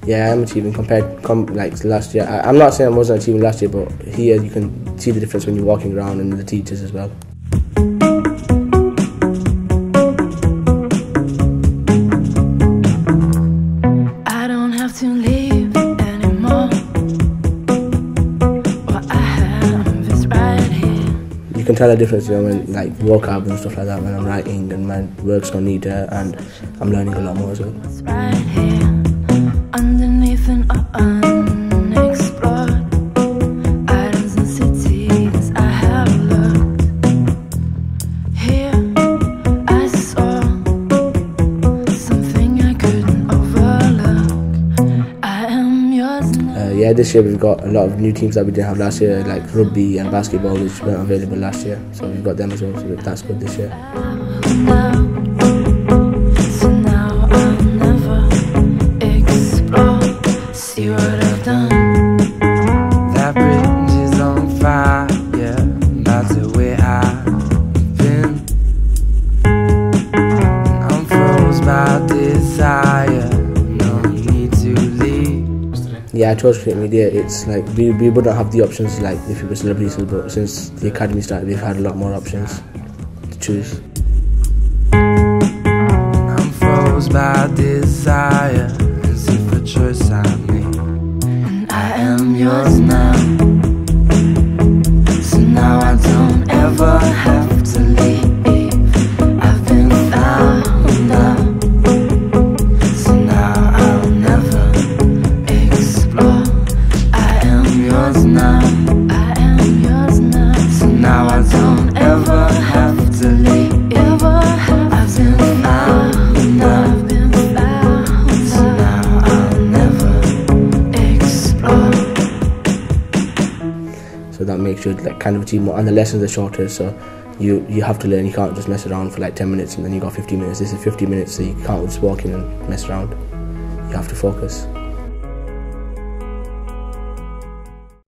Yeah, I'm achieving compared like to last year. I'm not saying I wasn't achieving last year, but here you can see the difference when you're walking around and the teachers as well. I don't have to leave anymore. What I have is right here. You can tell the difference, you know, when like vocab and stuff like that when I'm writing and my words don't need it, and I'm learning a lot more as well. It's right here, underneath an unexplored islands and cities I have looked. Here I saw something I couldn't overlook. I am yours now. Yeah, this year we've got a lot of new teams that we didn't have last year, like rugby and basketball, which weren't available last year. So we've got them as well, so that's good this year. So now I'll never explore. See what I've done. That bridge is on fire, yeah, that's the way I've been. I'm froze by desire, no need to leave. Yeah, I chose creative media. It's like we wouldn't have the options like if we were celebrities, but since the academy started, we've had a lot more options to choose. I'm froze by desire, as if a choice I made. And I am yours now. So now I don't ever have to leave. I've been found out. So now I'll never explore. I am yours now. I am yours now. So now I don't ever have to leave. I've been found out. So now I'll never explore. So that makes you like kind of achieve more, and the lessons are shorter, so you have to learn. You can't just mess around for like 10 minutes and then you got 15 minutes. This is 50 minutes, so you can't just walk in and mess around. You have to focus.